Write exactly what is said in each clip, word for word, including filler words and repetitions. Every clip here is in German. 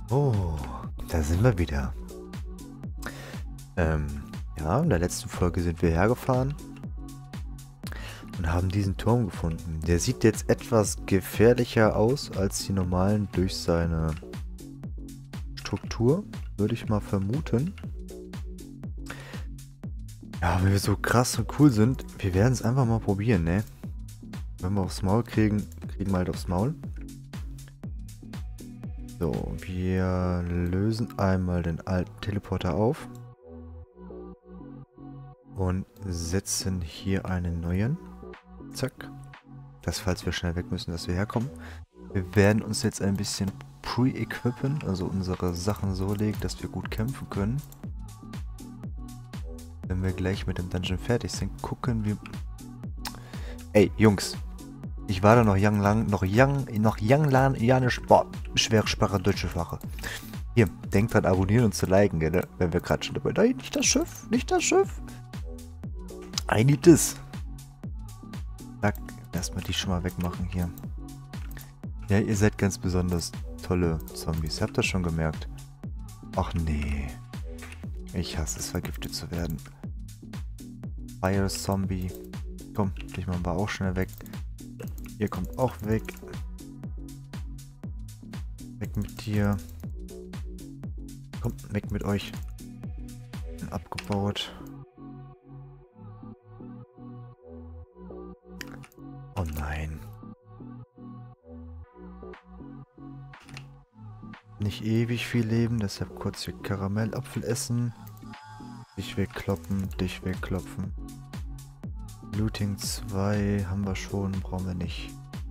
Oh, da sind wir wieder. Ähm, ja, in der letzten Folge sind wir hergefahren und haben diesen Turm gefunden. Der sieht jetzt etwas gefährlicher aus als die normalen durch seine Struktur, würde ich mal vermuten. Ja, weil wir so krass und cool sind, wir werden es einfach mal probieren, ne? Wenn wir aufs Maul kriegen, kriegen wir halt aufs Maul. So, wir lösen einmal den alten Teleporter auf und setzen hier einen neuen. Zack. Das, falls wir schnell weg müssen, dass wir herkommen. Wir werden uns jetzt ein bisschen pre-equippen, also unsere Sachen so legen, dass wir gut kämpfen können. Wenn wir gleich mit dem Dungeon fertig sind, gucken wir... Ey, Jungs. Ich war da noch young lang, noch young, noch young lang, janisch, boah, schwere Sprache, deutsche Sprache. Hier, denkt dran, abonnieren und zu liken, gell, wenn wir gerade schon dabei... Nein, nicht das Schiff, nicht das Schiff. I need this. Zack, erstmal die schon mal wegmachen hier. Ja, ihr seid ganz besonders tolle Zombies. Habt ihr schon gemerkt? Ach nee. Ich hasse es, vergiftet zu werden. Fire Zombie. Komm, dich machen wir auch schnell weg. Ihr kommt auch weg. Weg mit dir. Kommt weg mit euch. Abgebaut. Oh nein. Nicht ewig viel leben, deshalb kurz hier Karamellapfel essen. Dich wegkloppen, dich wegklopfen. Looting zwei haben wir schon, brauchen wir nicht.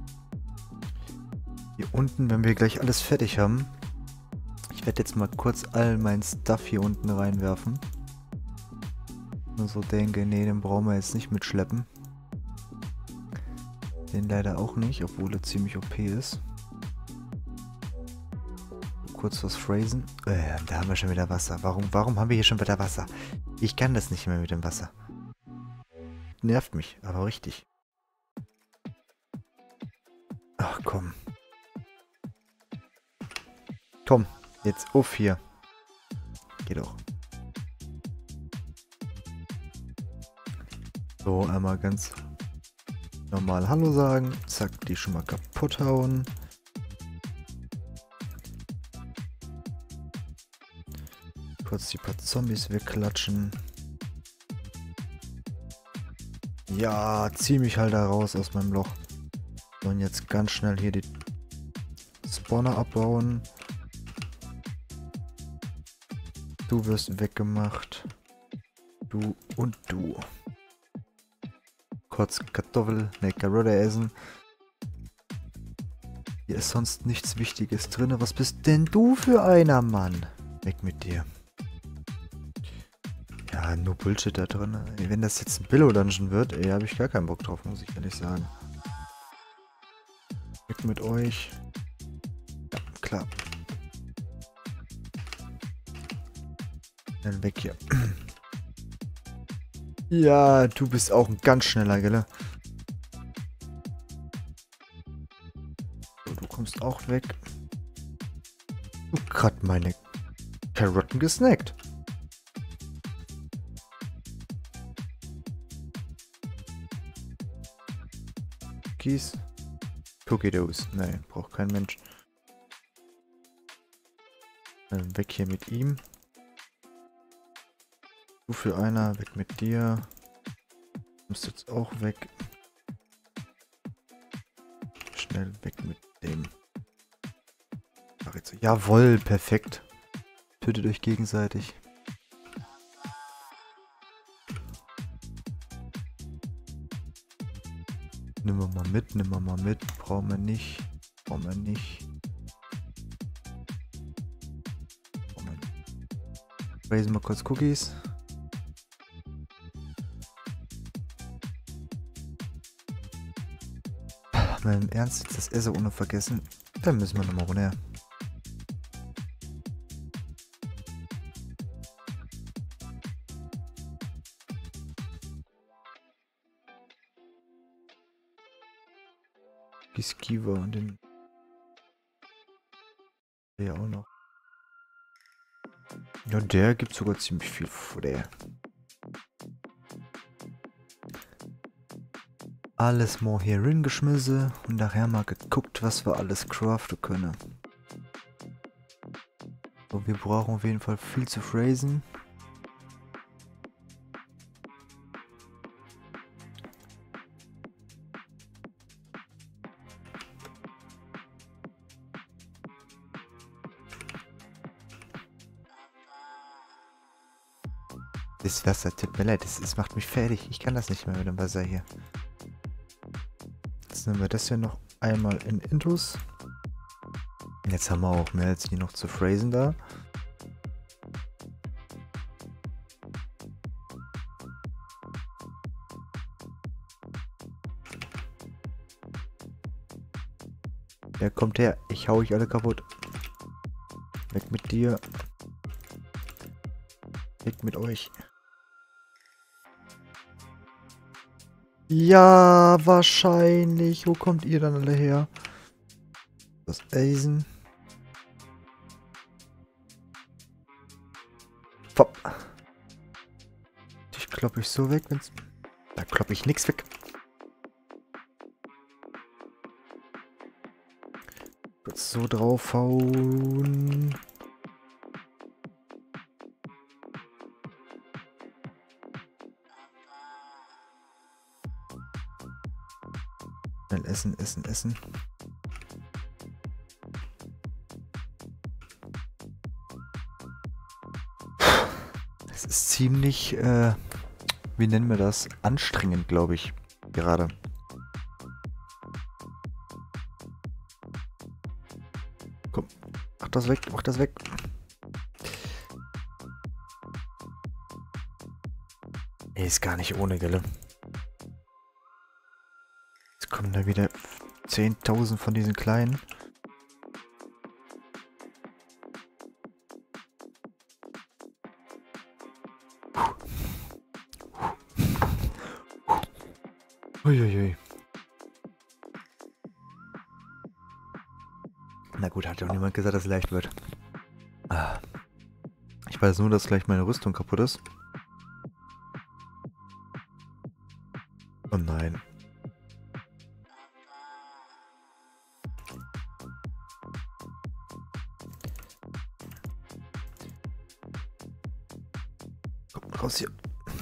Hier unten, wenn wir gleich alles fertig haben. Ich werde jetzt mal kurz all mein Stuff hier unten reinwerfen. Nur so denke, nee, den brauchen wir jetzt nicht mitschleppen. Den leider auch nicht, obwohl er ziemlich O P ist. Kurz was phrasen. Äh, da haben wir schon wieder Wasser. Warum, warum haben wir hier schon wieder Wasser? Ich kann das nicht mehr mit dem Wasser. Nervt mich, aber richtig. Ach komm. Komm, jetzt auf hier. Geht doch. So, einmal ganz normal Hallo sagen. Zack, die schon mal kaputt hauen. Kurz die paar Zombies wegklatschen. Ja, zieh mich halt da raus aus meinem Loch. Und jetzt ganz schnell hier die Spawner abbauen. Du wirst weggemacht. Du und du. Kurz Kartoffel, ne, Karotte essen. Hier ist sonst nichts Wichtiges drin. Was bist denn du für einer, Mann? Weg mit dir. Ja, nur Bullshit da drin. Wenn das jetzt ein Billo-Dungeon wird, ey, habe ich gar keinen Bock drauf, muss ich ehrlich sagen. Weg mit euch. Ja, klar. Dann weg hier. Ja, du bist auch ein ganz schneller, gell? So, du kommst auch weg. Du grad meine Karotten gesnackt. Cookies. Cookie Doughs. Nein, braucht kein Mensch. Dann weg hier mit ihm. Du für einer, weg mit dir. Du musst jetzt auch weg. Schnell weg mit dem. Jawohl, perfekt. Tötet euch gegenseitig. Nimm wir mal mit, nimm wir mal mit. Brauchen wir nicht. Brauchen wir nicht. Brauchen wir nicht. Raisen wir kurz Cookies. Mal im Ernst, jetzt das Essen ohne vergessen. Dann müssen wir nochmal runter. Die Skiver und den... Ja auch noch. Ja, der gibt sogar ziemlich viel Futter. Alles mal hier hingeschmissen und nachher mal geguckt, was wir alles craften können. So, wir brauchen auf jeden Fall viel zu phrasen. Das Wasser, tut mir leid, das, das macht mich fertig. Ich kann das nicht mehr mit dem Wasser hier. Jetzt nehmen wir das hier noch einmal in Intus. Jetzt haben wir auch mehr als genug zu phrasen da. Wer kommt her? Ich hau euch alle kaputt. Weg mit dir. Weg mit euch. Ja, wahrscheinlich. Wo kommt ihr dann alle her? Das Eisen. Pop. Dich klopp ich so weg, wenn's... Da klopp ich nix weg. Kurz so draufhauen. Schnell essen, essen, essen. Es ist ziemlich, äh, wie nennen wir das? Anstrengend, glaube ich, gerade. Komm, mach das weg, mach das weg. Ey, ist gar nicht ohne, gell? Jetzt kommen da wieder zehntausend von diesen kleinen. Uiuiui. Na gut, hat ja auch niemand gesagt, dass es leicht wird. Ah. Ich weiß nur, dass gleich meine Rüstung kaputt ist. Oh nein. Komm, raus hier.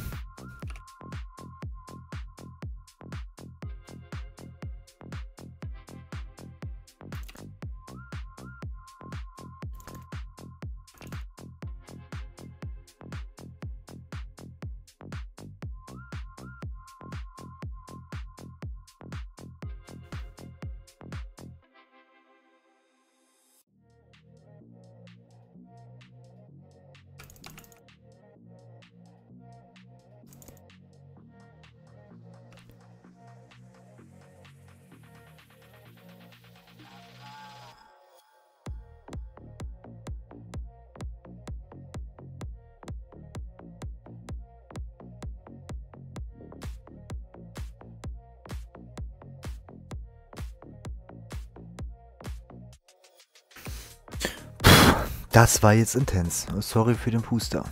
Das war jetzt intens. Sorry für den Puster.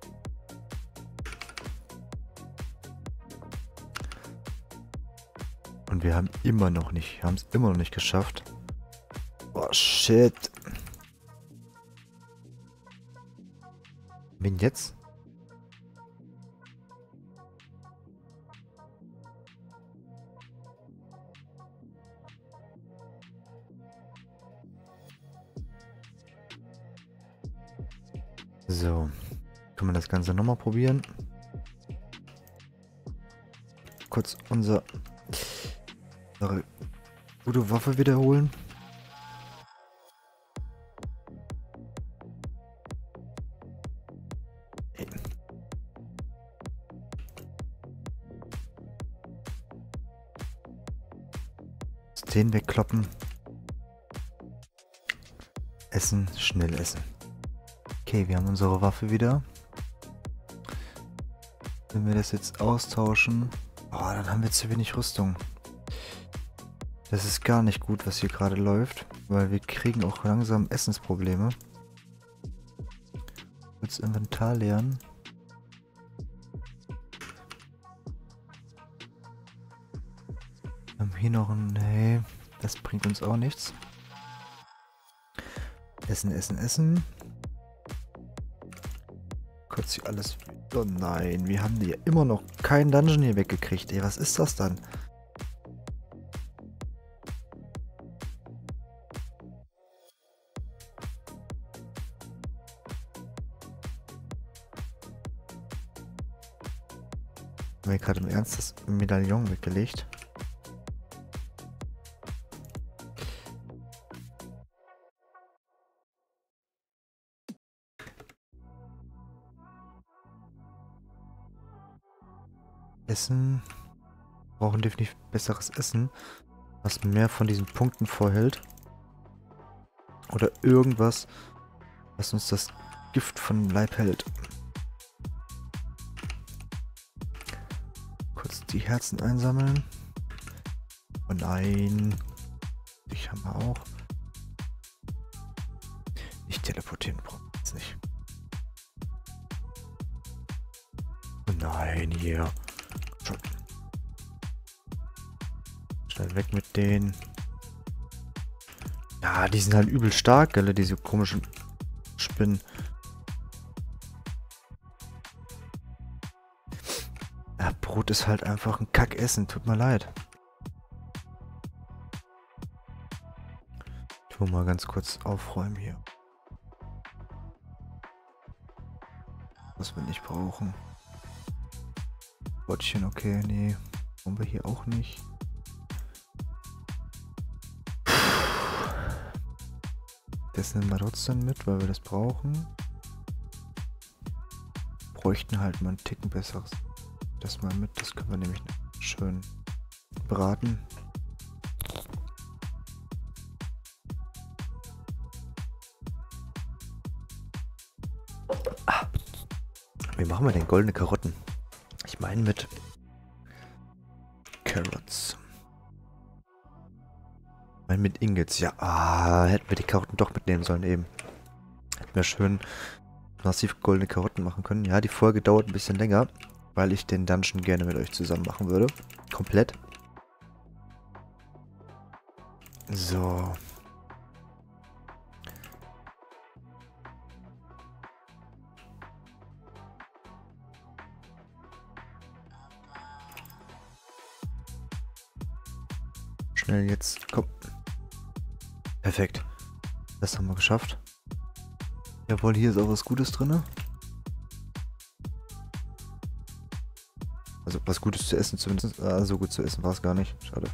Und wir haben immer noch nicht, haben es immer noch nicht geschafft. Oh shit. Wen jetzt? So, können wir das Ganze nochmal probieren. Kurz unser, unsere gute Waffe wiederholen. Hey. Den wegkloppen. Essen, schnell essen. Okay, wir haben unsere Waffe wieder. Wenn wir das jetzt austauschen... Oh, dann haben wir zu wenig Rüstung. Das ist gar nicht gut, was hier gerade läuft. Weil wir kriegen auch langsam Essensprobleme. Kurz Inventar leeren. Wir haben hier noch ein... Nee, das bringt uns auch nichts. Essen, essen, essen. Kurz hier alles... Oh nein, wir haben hier immer noch keinen Dungeon hier weggekriegt. Ey, was ist das dann? Haben wir gerade im Ernst das Medaillon weggelegt? Essen. Wir brauchen definitiv besseres Essen, was mehr von diesen Punkten vorhält. Oder irgendwas, was uns das Gift von Leib hält. Kurz die Herzen einsammeln. Oh nein. Ich habe auch. Nicht teleportieren, brauchen wir jetzt nicht. Oh nein, hier. Schon. Schnell weg mit denen. Ja, die sind halt übel stark, gell, diese komischen Spinnen. Ja, Brot ist halt einfach ein Kackessen, tut mir leid. Ich will mal ganz kurz aufräumen hier. Was wir nicht brauchen. Bottchen, okay, nee. Brauchen wir hier auch nicht. Das nehmen wir trotzdem mit, weil wir das brauchen. Bräuchten halt mal einen Ticken besseres. Das mal mit, das können wir nämlich schön braten. Ah. Wie machen wir denn goldene Karotten? Ich meine mit Carrots. Ich meine mit Ingots. Ja, ah, hätten wir die Karotten doch mitnehmen sollen eben. Hätten wir schön massiv goldene Karotten machen können. Ja, die Folge dauert ein bisschen länger, weil ich den Dungeon gerne mit euch zusammen machen würde. Komplett. So. Schnell jetzt, komm. Perfekt. Das haben wir geschafft. Jawohl, hier ist auch was Gutes drin. Also was Gutes zu essen zumindest. Ah, so gut zu essen war es gar nicht. Schade.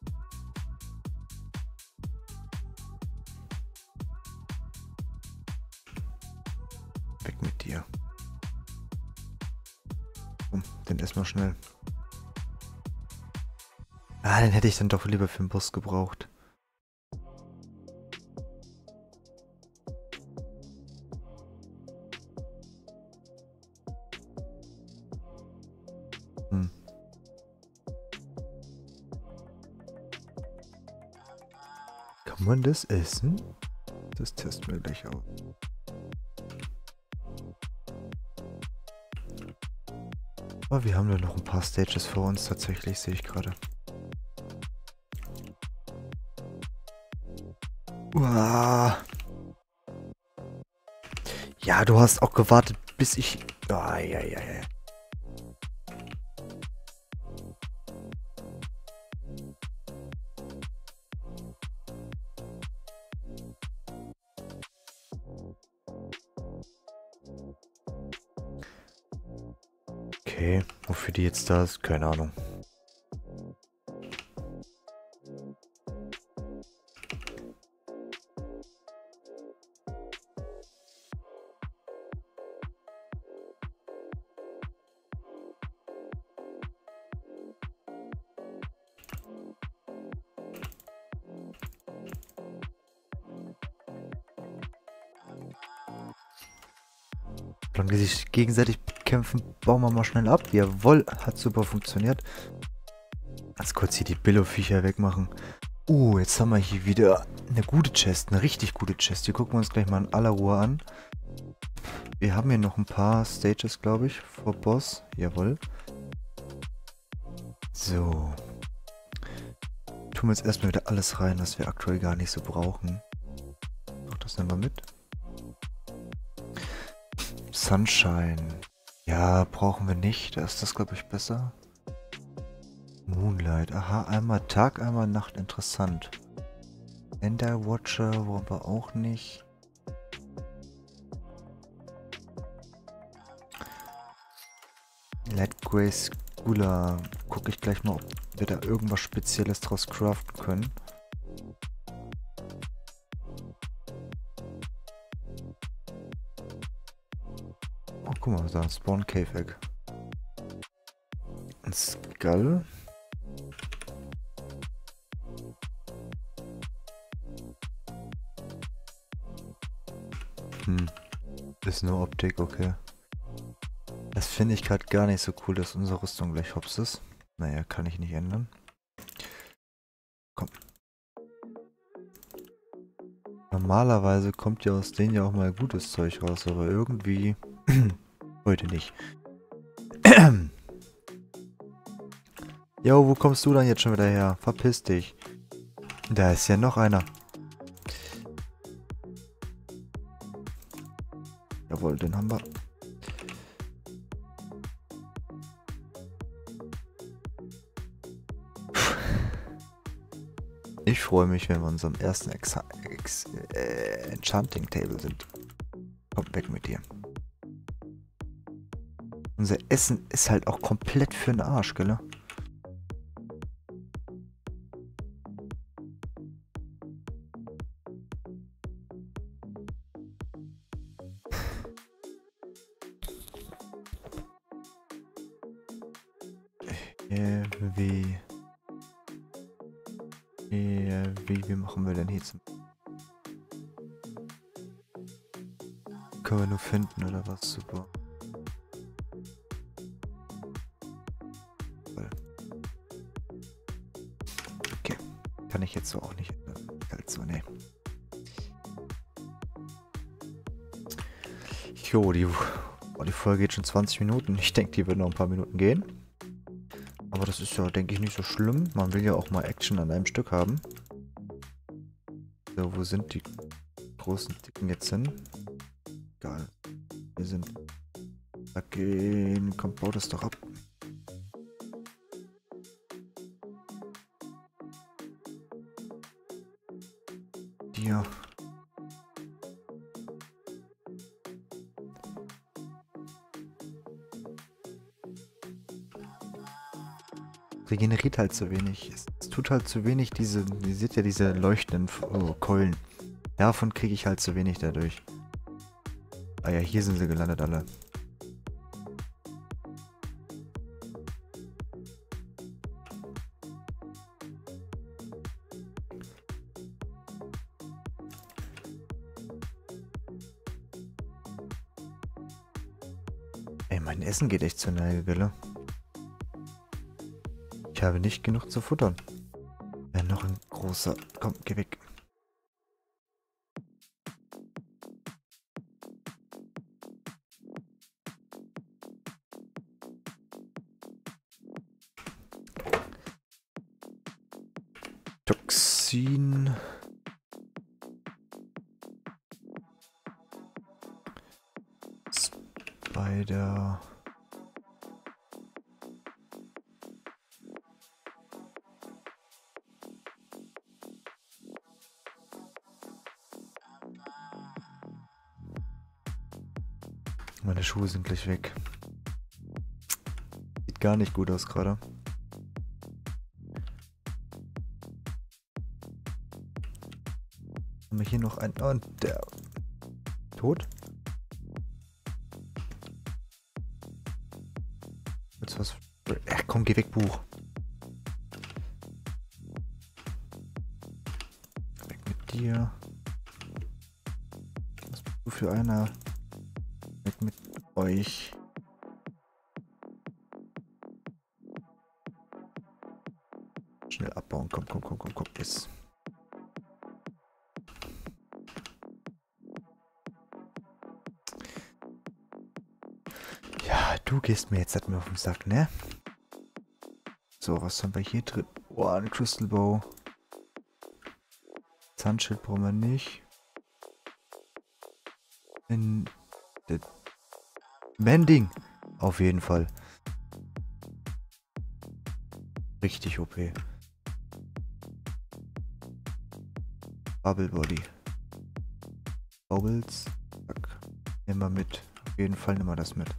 Weg mit dir. Komm, den essen wir schnell. Ah, den hätte ich dann doch lieber für den Boss gebraucht. Hm. Kann man das essen? Das testen wir gleich aus. Aber wir haben ja noch ein paar Stages vor uns, tatsächlich, sehe ich gerade. Uah. Ja, du hast auch gewartet, bis ich... Ah, ja, ja, ja. Okay, wofür die jetzt da ist, keine Ahnung. Solange die sich gegenseitig kämpfen, bauen wir mal schnell ab. Jawohl, hat super funktioniert. Ganz kurz hier die Billo-Viecher wegmachen. Uh, jetzt haben wir hier wieder eine gute Chest, eine richtig gute Chest. Die gucken wir uns gleich mal in aller Ruhe an. Wir haben hier noch ein paar Stages, glaube ich, vor Boss. Jawohl. So. Tun wir jetzt erstmal wieder alles rein, was wir aktuell gar nicht so brauchen. Ach, das nehmen wir mit. Sunshine. Ja, brauchen wir nicht. Da ist das, glaube ich, besser. Moonlight. Aha, einmal Tag, einmal Nacht. Interessant. Ender Watcher wollen wir auch nicht. Light Grey Schooler. Gucke ich gleich mal, ob wir da irgendwas Spezielles draus craften können. Oh, guck mal, da Spawn Cave Egg. Ein Skull. Hm. Ist nur Optik, okay. Das finde ich gerade gar nicht so cool, dass unsere Rüstung gleich hops ist. Naja, kann ich nicht ändern. Komm. Normalerweise kommt ja aus denen ja auch mal gutes Zeug raus, aber irgendwie heute nicht. Jo, wo kommst du dann jetzt schon wieder her? Verpiss dich. Da ist ja noch einer. Jawohl, den haben wir. Ich freue mich, wenn wir in unserem ersten Exa Ex äh, Enchanting Table sind. Komm, weg mit dir. Unser Essen ist halt auch komplett für den Arsch, gell? Äh, wie... Äh, wie, wie machen wir denn hier zum... Können wir nur finden, oder was? Super. Okay. Kann ich jetzt so auch nicht ändern. Halt so, ne. Jo, die, oh, die Folge geht schon zwanzig Minuten. Ich denke, die wird noch ein paar Minuten gehen. Aber das ist ja, denke ich, nicht so schlimm. Man will ja auch mal Action an einem Stück haben. So, wo sind die großen Dicken jetzt hin? Egal. Wir sind... Da gehen... Komm, bau das doch ab. Hier. Regeneriert halt zu wenig. Es, es tut halt zu wenig diese... Ihr seht ja diese leuchtenden oh, Keulen. Davon kriege ich halt zu wenig dadurch. Ah ja, hier sind sie gelandet alle. Ey, mein Essen geht echt zur Neige, gell? Ich habe nicht genug zu futtern. Ja, noch ein großer... Komm, geh weg. Toxin. Spider. Meine Schuhe sind gleich weg. Sieht gar nicht gut aus gerade. Haben wir hier noch einen... Und der... Tot? Jetzt was... Ach komm, geh weg, Buch. Weg mit dir. Was bist du für einer? Weg mit euch. Schnell abbauen. Komm, komm, komm, komm, komm. Yes. du gehst mir jetzt nicht mehr auf den Sack, ne? So, was haben wir hier drin? Oh, ein Crystal Bow. Zandschild brauchen wir nicht. Ein Mending. Auf jeden Fall. Richtig O P. Bubble Body. Bubbles. Zack. Nehmen wir mit. Auf jeden Fall nehmen wir das mit.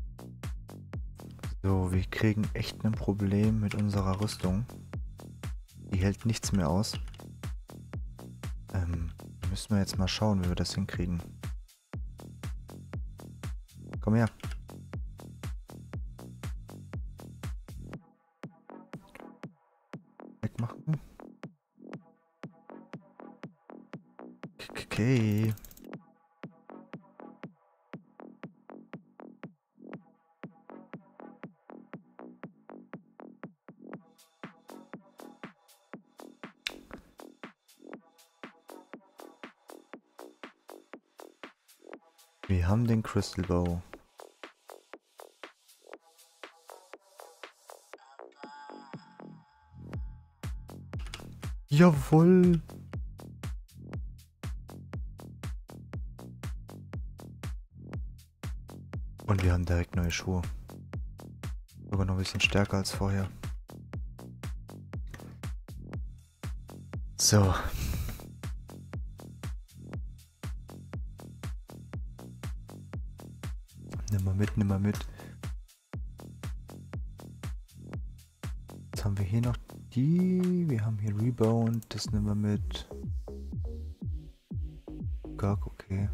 So, wir kriegen echt ein Problem mit unserer Rüstung. Die hält nichts mehr aus. Ähm, müssen wir jetzt mal schauen, wie wir das hinkriegen. Komm her. Wegmachen. Okay. Wir haben den Crystal Bow. Jawohl. Und wir haben direkt neue Schuhe. Sogar noch ein bisschen stärker als vorher. So. Nimm mal mit, nimm mal mit. Jetzt haben wir hier noch die. Wir haben hier Rebound. Das nehmen wir mit. Gurk, okay.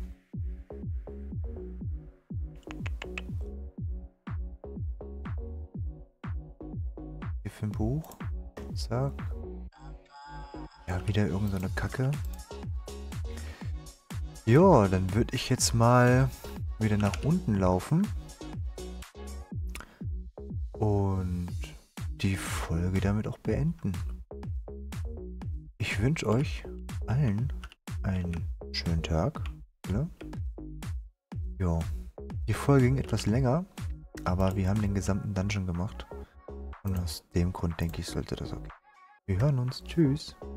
Hier für ein Buch. Zack. Ja, wieder irgend so eine Kacke. Ja, dann würde ich jetzt mal wieder nach unten laufen und die Folge damit auch beenden. Ich wünsche euch allen einen schönen Tag. Ne? Ja, die Folge ging etwas länger, aber wir haben den gesamten Dungeon gemacht und aus dem Grund denke ich, sollte das okay. Wir hören uns. Tschüss.